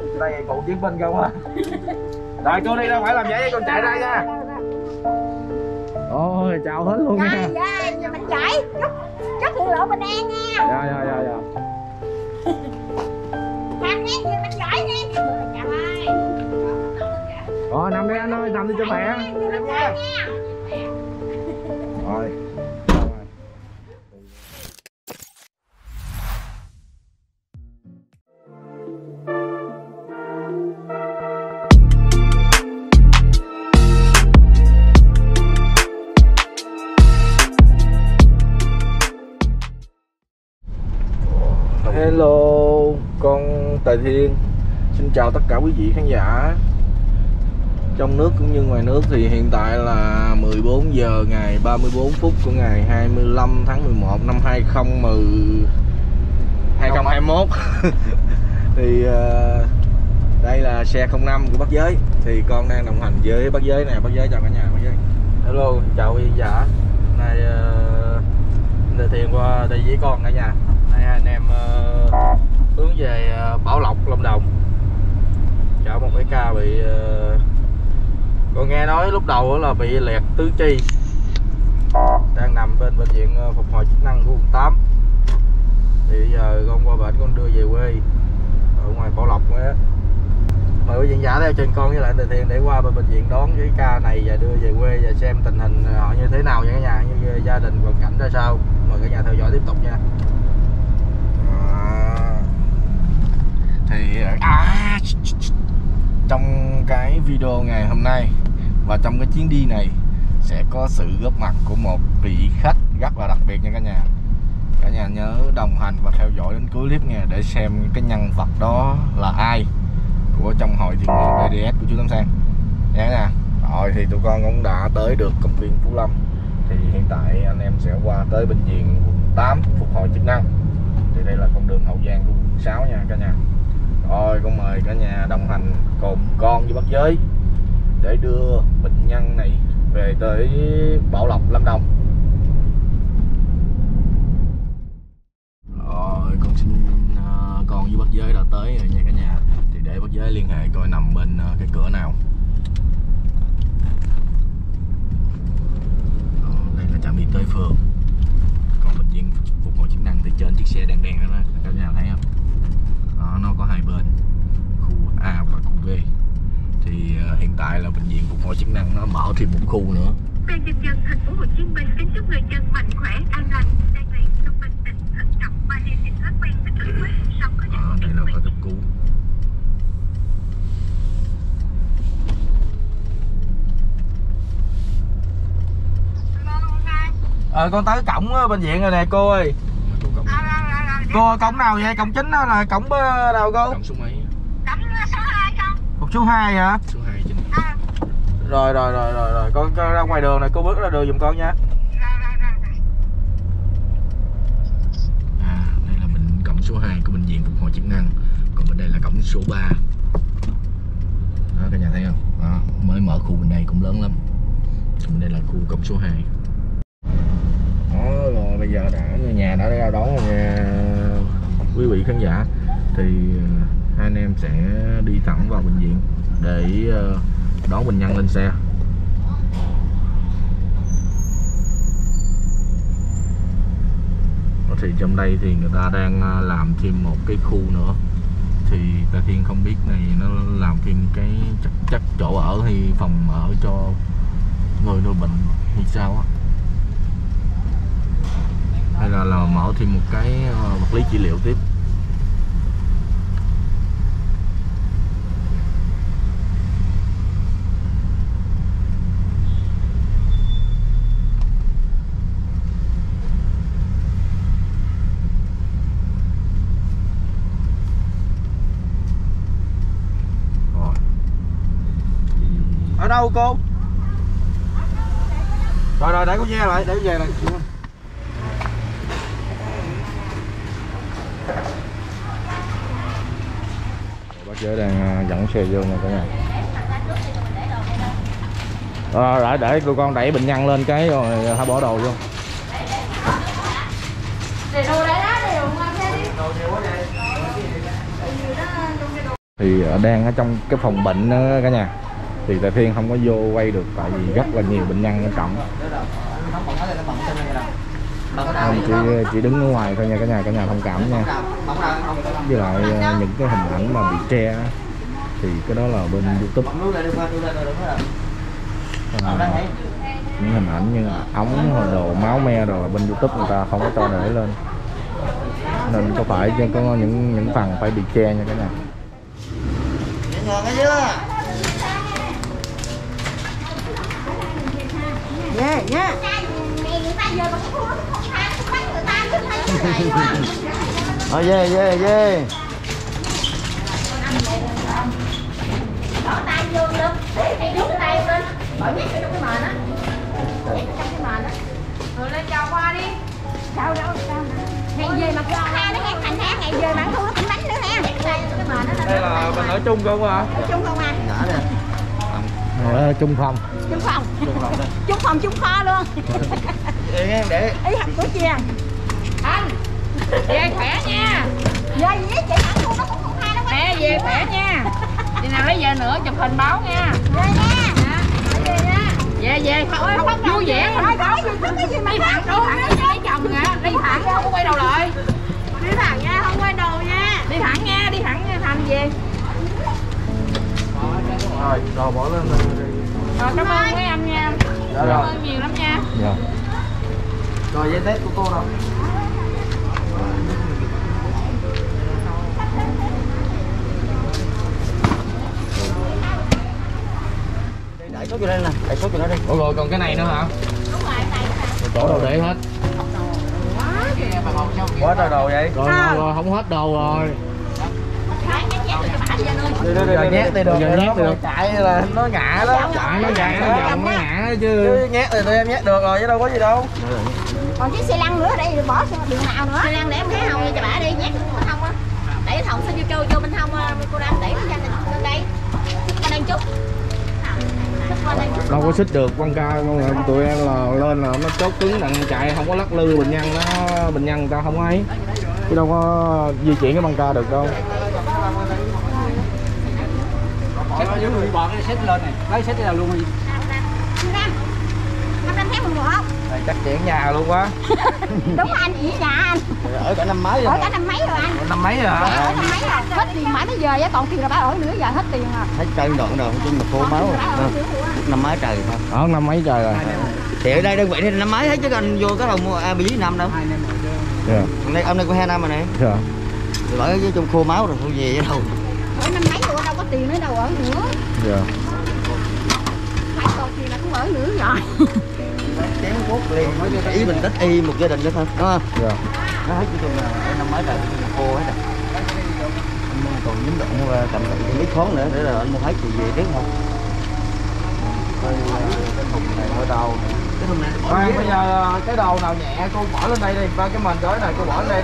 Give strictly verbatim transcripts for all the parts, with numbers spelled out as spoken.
Đây cụ chiến binh không à. Rồi cô đi ra phải làm vậy con chạy ra nha. Ôi chào hết luôn nha. Dạ, dạ mình chạy chúc chúc thượng lộ bình an nha. Dạ dạ dạ dạ. Nằm nghe gì mình giỏi nha. Chào ơi. Ờ nằm đi anh ơi, nằm đi cho mẹ. Nằm nha. Rồi. Hello, con Tài Thiên. Xin chào tất cả quý vị khán giả trong nước cũng như ngoài nước. Thì hiện tại là mười bốn giờ ngày ba mươi bốn phút của ngày hai mươi lăm tháng mười một năm hai không hai mốt. Thì uh, đây là xe không năm của bác Giới. Thì con đang đồng hành với bác Giới nè. Bác Giới chào cả nhà. Bác Giới hello, chào quý khán giả. Hôm nay uh, Tài Thiên qua đây với con cả nhà. Hai anh em uh, hướng về uh, Bảo Lộc, Lâm Đồng. Chở một cái ca bị uh, con nghe nói lúc đầu là bị liệt tứ chi, đang nằm bên bệnh viện uh, phục hồi chức năng của quận tám. Thì bây giờ con qua bệnh con đưa về quê ở ngoài Bảo Lộc á. Mời quý vị giả theo trên con với lại Tài Thiên để qua bên bệnh viện đón cái ca này và đưa về quê và xem tình hình họ như thế nào nha cả nhà, như gia đình hoàn cảnh ra sao. Mời cả nhà theo dõi tiếp tục nha. Thì à, trong cái video ngày hôm nay và trong cái chuyến đi này sẽ có sự góp mặt của một vị khách rất là đặc biệt nha cả nhà. Cả nhà nhớ đồng hành và theo dõi đến cuối clip nha, để xem cái nhân vật đó là ai của trong hội thiện nguyện bê đê ét của chú Tám Sang nha cả nhà. Rồi thì tụi con cũng đã tới được công viên Phú Lâm. Thì hiện tại anh em sẽ qua tới bệnh viện quận tám phục hồi chức năng. Thì đây là con đường Hậu Giang của quận sáu nha cả nhà. Rồi con mời cả nhà đồng hành cùng con với bác Giới để đưa bệnh nhân này về tới Bảo Lộc, Lâm Đồng. Rồi con xin uh, con với bác Giới đã tới rồi nha cả nhà. Thì để bác Giới liên hệ coi nằm bên uh, cái cửa nào. Đó, đây là trạm y tế phường. Còn bệnh viện phục hồi chức năng thì trên chiếc xe đen đen đó, đó cả nhà thấy không? Đó, nó có hai bên, khu A và khu B. Thì uh, hiện tại là bệnh viện phục hồi chức năng nó mở thêm một khu nữa. Ban nhân dân thành phố Hồ Chí Minh kính chúc người dân mạnh khỏe, an lành, an lành, trong bình tĩnh, thận trọng và điều chỉnh thói quen thích ứng với cuộc sống có À, đây là khoa cấp cứu. Ờ, con tới cổng bệnh viện rồi nè cô ơi. Cô ơi, cổng nào vậy? Cổng chính đó là cổng nào cô? Cổng số mấy? Cổng số hai không? Cổng số hai hả? Số hai chính. À. Rồi rồi rồi rồi rồi, con ra ngoài đường này, cô bước ra đường giùm con nha. À, đây là bệnh cổng số hai của bệnh viện phục hồi chức năng. Còn bên đây là cổng số ba. Đó, cả nhà thấy không? Đó, mới mở khu bên đây cũng lớn lắm. Bên đây là khu cổng số hai. Đó, rồi bây giờ đã nhà đã ra đón rồi nha quý vị khán giả. Thì hai anh em sẽ đi thẳng vào bệnh viện để đón bệnh nhân lên xe. Thì trong đây thì người ta đang làm thêm một cái khu nữa. Thì Tài Thiên không biết này nó làm thêm cái chắc, chắc chỗ ở hay phòng ở cho người nuôi bệnh hay sao á, hay là, là mở thêm một cái vật lý trị liệu tiếp. Rồi. Ở đâu cô? Rồi rồi để cô về lại, để cô về lại. Bác Giới đang dẫn xe vô nè cả nhà. À, để để tụi con đẩy bệnh nhân lên cái rồi hãy bỏ đồ vô. Thì đang ở trong cái phòng bệnh đó cả nhà. Thì Tài Thiên không có vô quay được tại vì rất là nhiều bệnh nhân ở trọng. Không, chỉ, chỉ đứng ở ngoài thôi nha cả nhà, cả nhà thông cảm nha. Với lại những cái hình ảnh mà bị che thì cái đó là bên YouTube. À, những hình ảnh như ống hoặc đồ máu me rồi bên YouTube người ta không có cho để lên, nên có phải có những những phần phải bị che nha cả nhà. Ngon cái chưa? Yeah, yeah. Người ta giờ còn không không tha không bắt người ta chứ thấy này quá. Ờ yeah yeah yeah. Bỏ tay vô luôn, để tay đúng tay lên. Bỏ nhét vào trong cái mền á. Nhét vào trong cái mền á. Rồi lên chào qua đi. Chào đâu chào. Ngày về mà con tha nó nghe thành ha, ngày về mà thu nó cũng đánh nữa ha. Nhét tay vào cái mền á. Đây là mình ở chung không hả? Ở chung không à? Nhỏ nè. Ở chung phòng. Chung phòng. Chung phòng chung kho luôn. Để để Ý học của chị à. Anh về khỏe nha. Về gì chị ăn thu nó cũng không tha đâu. Mẹ về khỏe nha. Chị nào lấy về nữa chụp hình báo nha. Về nha. Về nha. Về về thôi không vui vẻ thôi khỏi gì có cái gì mà đi thẳng luôn đi lấy chồng nè, đi thẳng không có quay đầu lại. Đi thẳng nha, không quay đầu nha. Đi thẳng nha, đi thẳng nha Thành về. Rồi, rồi bỏ lên đi. Rồi cảm ơn mấy anh nha. Dạ Cảm rồi. ơn nhiều lắm nha. Dạ. rồi giấy test của cô đâu? Đẩy số cho đây nè, đẩy số cho nó đi. Ủa rồi còn cái này nữa hả? Đúng rồi, này nè. Chỗ đâu để hết. Quá trời đồ vậy. Rồi, rồi, rồi không hết đồ rồi. Giờ nhét đi được. Giờ nhét đi được. Chạy là nó ngã đó. Chạy nó chạy nó vòng nó ngã đó chứ. Chứ nhét thì tụi em nhét được rồi chứ đâu có gì đâu. Còn chiếc xe lăn nữa ở đây được bỏ đường nào nữa. Xe lăn để em thấy hông cho bà đi nhét bên hông á. Để cái thòng xin vô vô bên hông cô Nam để nó lên đây. Con đang chút. Đâu có xích được con ca con tụi em là lên là nó chốt cứng đặng chạy không có lắc lư bệnh nhân nó bệnh nhân người ta không ấy chứ đâu có di chuyển cái băng ca được đâu. Xếp ở dưới người đi bọn xếp lên này, lấy xếp ra luôn đi. Nam, năm năm tháng mười một không? Này chắc chuyển nhà luôn quá. Đúng anh, chỉ nhà anh. Ở cả năm mấy rồi. Ở cả năm mấy rồi anh. Năm mấy rồi hả? Dạ, ở năm mấy rồi. Hết tiền mãi mới về á, còn tiền là bà ở nữa giờ hết tiền rồi. Thấy cây đoạn rồi, chung là khô máu rồi. Năm mấy trời thôi. Ở năm mấy trời rồi. Thì ở đây đơn vị đây năm mấy hết chứ còn vô cái đồng à, bị dưới năm đâu. Dạ. Hôm nay ông đây có hai năm rồi nè. Dạ. Thì bởi cái chung khô máu rồi thôi về với đâu. Ở năm mấy rồi đâu có tiền nữa đâu ở nữa. Dạ. Phải còn tiền là cũng ở nữa rồi. Chém cốt liền ý mình thích y một gia đình đó thôi, đúng không? Dạ. Nó hết chung là ở năm mấy trời khô hết rồi. Anh còn dính động cầm cầm mấy khón nữa để là anh mua hết thì về tiếp không? Cái thùng này hơi đau. Cái thùng này. Khoan, bây giờ cái đầu nào nhẹ cô bỏ lên đây đi, ba cái mền gói này cô bỏ lên đây đi.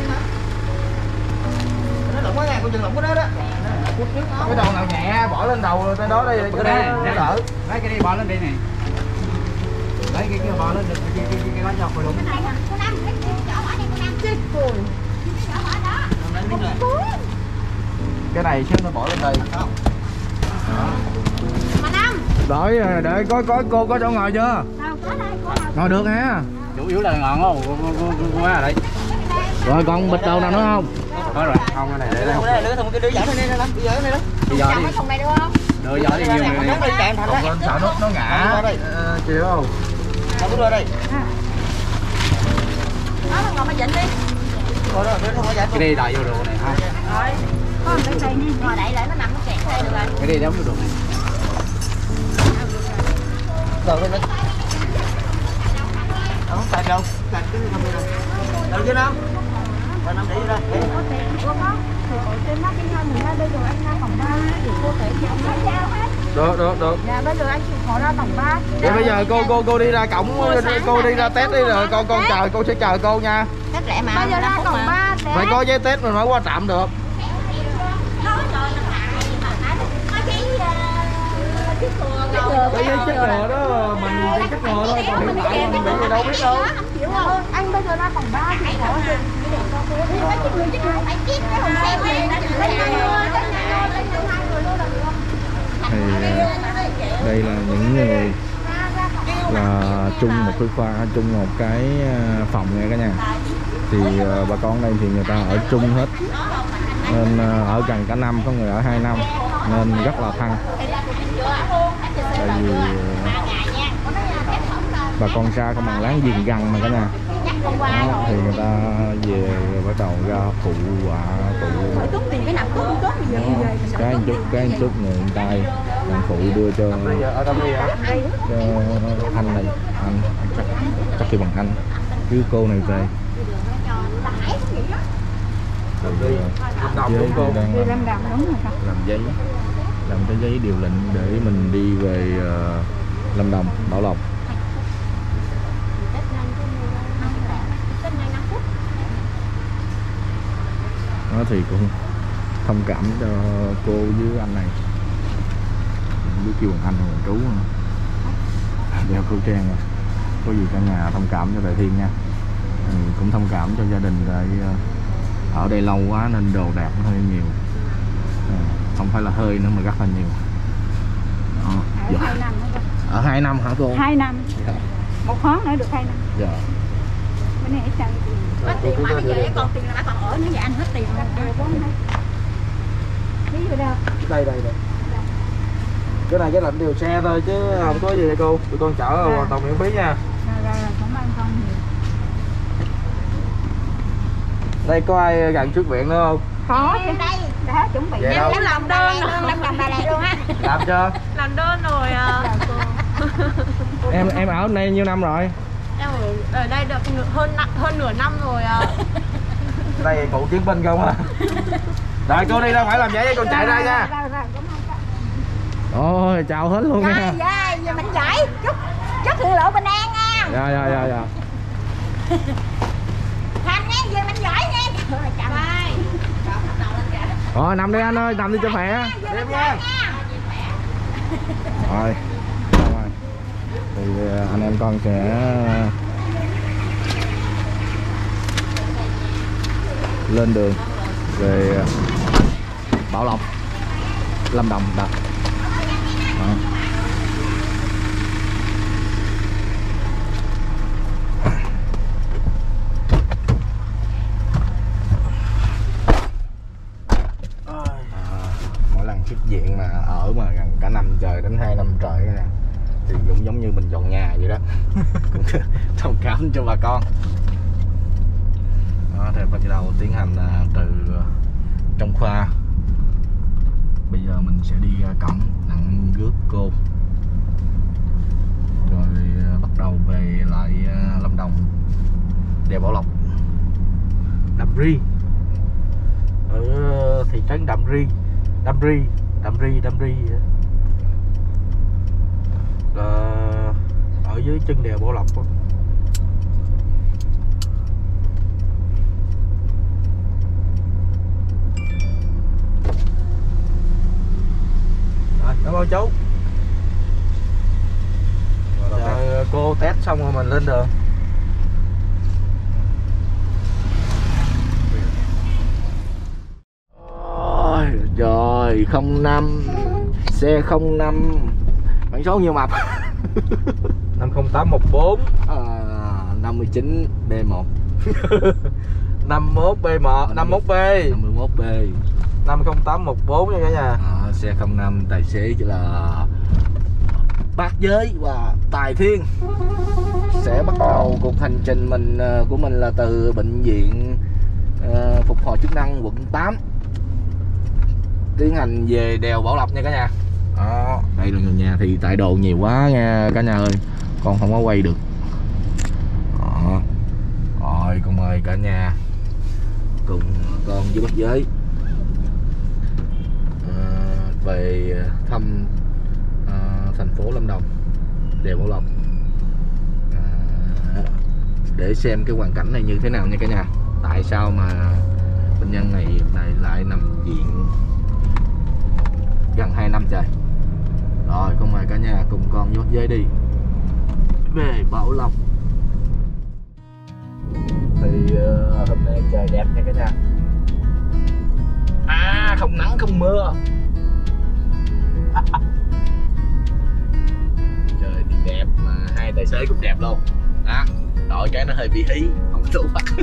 Nó lỏng quá nha, cô chừng lỏng cái đó đó. Cái đầu nào nhẹ bỏ lên đầu tới đó đi cho nó đỡ. Lấy cái đi bỏ lên đây này. Lấy cái kia bỏ lên được cái cái cái lá dọc rồi luôn. Cái này hả? Cô Nam, cái chỗ bỏ đây cô Nam. Chết rồi. Cái chỗ bỏ đó. Cái này chứ nó bỏ lên đây. Mà Nam. Đợi để có có cô có chỗ ngồi chưa? Đâu có đây, cô nào. Ngồi được ha. Chủ yếu là ngon không? Quá rồi đấy. Rồi còn bịch đầu nào nữa không? Có rồi, không cái này để đây. Đây là thùng cái đứa giỏ này nè, đứa giỏ này đó. Đi giờ Chồng đi. cái thùng này được không? Đưa giờ đi nhiều người đi. Nó chạy thành Còn lên sợ nó nó ngã. Chịu không? Đâu có đưa đây. Đó, ngồi mà dịnh đi. Rồi đó, không có giải. Cái đi đợi vô đồ này ha. Rồi. Có một cái đây nè. Ngồi đẩy lại nó nằm nó kẹt đây được rồi. Cái đi đóng vô đồ này. Đâu đây. Đâu không chạy đâu. Chạy cái gì đâu. Đâu chứ đâu. Ba năm để vô đây. Có tiền cô có. Thì ở trên mắt cái hai mình ra bây giờ anh ra phòng ba thì cô thể cho ông hết giao hết. Được được được. Dạ bây giờ anh chịu khó ra phòng ba. Vậy bây giờ cô cô cô đi ra cổng, cô đi ra test đi rồi con con chờ cô sẽ chờ cô nha. Test lẹ mà. Bây giờ ra phòng ba để. Phải có giấy test mình mới qua trạm được. Cái giấy chích ngừa đó mình đi chích ngừa thôi, còn hiện tại mình bị gì đâu biết đâu. Anh bây giờ ra phòng ba thì có gì? Đi cái chích ngừa chích ngừa phải chích cái hồng sen lên. Lên nhà ngừa, lên nhà ngừa, lên chung một cái khoa, chung một cái phòng nha cả nhà. Thì uh, bà con đây thì người ta ở chung hết, nên uh, ở gần cả năm, có người ở hai năm, nên rất là thân. Tại vì uh, bà con xa không bằng láng giềng gần mà cả nhà. Đó, thì người ta về bắt đầu ra phụ quả phụ cái anh chút cái anh chút người tay còn phụ đưa cho cho anh này, anh chắc chắc kêu bằng anh chứ cô này về. Giấy đang làm, làm giấy làm cái giấy điều lệnh để mình đi về uh, Lâm Đồng, Bảo Lộc. Đó thì cũng thông cảm cho cô với anh này, biết kêu bằng anh hoặc chú đeo khẩu trang. Có gì cả nhà thông cảm cho Đại Thiên nha. Ừ, cũng thông cảm cho gia đình tại ở đây lâu quá nên đồ đạc nó hơi nhiều, à, không phải là hơi nữa mà rất là nhiều. Đó, ở dạ. hai năm Ở hai năm hả cô? hai năm. Dạ. Một tháng nữa được hai năm. Dạ. Bên này chơi tiền. Hết tiền mà bây giờ còn tiền là còn ở nữa, vậy anh hết tiền rồi. Ví dụ đâu? Đây đây đây. Cái này cái lệnh điều xe thôi chứ không có gì đây cô. Tụi con chở à. hoàn toàn miễn phí nha. Rồi rồi rồi, cảm ơn con nhiều. Đây có ai gần xuất viện nữa không? Có trên đây đã chuẩn bị. Vậy đâu? Em làm đơn luôn, làm làm Đà Lạt luôn á. Làm chưa? Làm đơn rồi à. em em ở đây nhiêu năm rồi? Em ở, ở đây được hơn hơn nửa năm rồi à. Đây cụ chiến binh không à? Đợi cô đi đâu phải làm vậy, con chạy ra nha. Ôi chào hết luôn nha. Dạ, giờ mình giải chúc chúc thượng lộ bình an nha. Dạ dạ dạ dạ. Thành nha, giờ mình giải nha. Trời chào ơi. Rồi nằm đi anh ơi, nằm đi cho khỏe. Đêm nha. Rồi. Rồi. Thì anh em con sẽ lên đường về Bảo Lộc, Lâm Đồng đặt. Đó. Mỗi lần xuất viện mà ở mà gần cả năm trời đến hai năm trời nè thì cũng giống như mình dọn nhà vậy đó. Cũng thông cảm cho bà con. Đó, thì bắt đầu tiến hành từ trong khoa. Bây giờ mình sẽ đi ra cổng nặng rước cô, rồi bắt đầu về lại Lâm Đồng, đèo Bảo Lộc, Đạm Ri, ở thị trấn Đạm Ri, Đạm Ri, Đạm Ri, Đạm Ri là ở dưới chân đèo Bảo Lộc đó. Rồi, cảm ơn chú. Giờ cô test xong rồi mình lên đường. Ôi trời, không năm xe không năm biển số nhiêu mập? năm không tám một bốn à, năm mươi chín B một năm mốt B một năm mốt B năm mươi mốt B năm không tám một bốn nha cả nhà. À, xe không năm tài xế chỉ là Bác Giới và Tài Thiên sẽ bắt đầu cuộc hành trình mình của mình là từ bệnh viện uh, phục hồi chức năng quận tám tiến hành về đèo Bảo Lộc nha cả nhà. Đó, đây là người nhà thì tại đồ nhiều quá nha cả nhà ơi, con không có quay được. Đó. Rồi con mời cả nhà cùng con với Bác Giới à, về thăm à, thành phố Lâm Đồng, đèo Bảo Lộc, à, để xem cái hoàn cảnh này như thế nào nha cả nhà. Tại sao mà bệnh nhân này này lại nằm viện gần hai năm trời. Rồi con mời cả nhà cùng con với Bác Giới đi về Bảo Lộc. Thì uh, hôm nay trời đẹp nha cả nhà. À, không nắng không mưa. Trời thì đẹp mà hai tài xế cũng đẹp luôn đó, đổi cái nó hơi bị hí không có đủ mặt.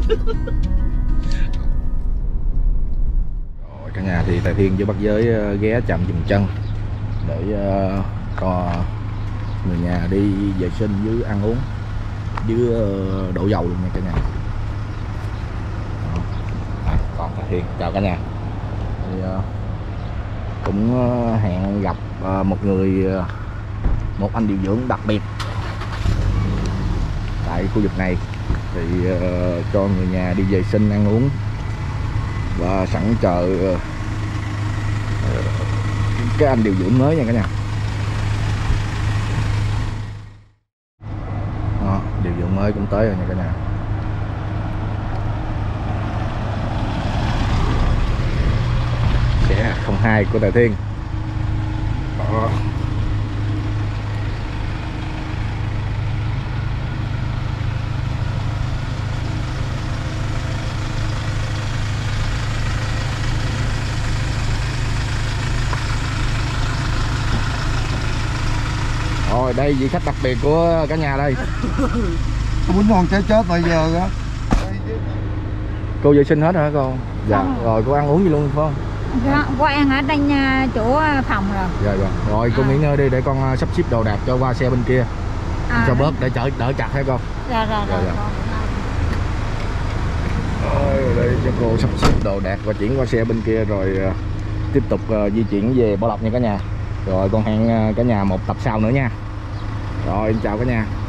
Rồi cả nhà thì Tài Thiên với bác Giới ghé chạm dừng chân để uh, cho người nhà đi vệ sinh với ăn uống với uh, đổ dầu luôn nha cả nhà. À, còn Tài Thiên chào cả nhà. Thì, uh, cũng uh, hẹn gặp uh, một người uh, một anh điều dưỡng đặc biệt tại khu vực này thì uh, cho người nhà đi vệ sinh ăn uống và sẵn chờ uh, cái anh điều dưỡng mới nha cả nhà. Đó, điều dưỡng mới cũng tới rồi nha cả nhà. Xe không hai của Tài Thiên. Đó. Rồi đây vị khách đặc biệt của cả nhà đây. Muốn ngon chết chết bây giờ á. Cô vệ sinh hết rồi hả cô? Dạ. Không. Rồi cô ăn uống gì luôn phải không? Dạ, qua ăn ở trên chỗ phòng rồi. Dạ dạ. Rồi cô À. nghỉ ngơi đi để con sắp xếp đồ đạc cho qua xe bên kia. À, Cho bớt để chở đỡ chặt hả con? Dạ dạ Dạ, dạ. dạ. Rồi đây cho cô sắp xếp đồ đạc và chuyển qua xe bên kia rồi uh, tiếp tục uh, di chuyển về Bảo Lộc nha cả nhà. Rồi con hẹn uh, cả nhà một tập sau nữa nha. Rồi em chào cả nhà.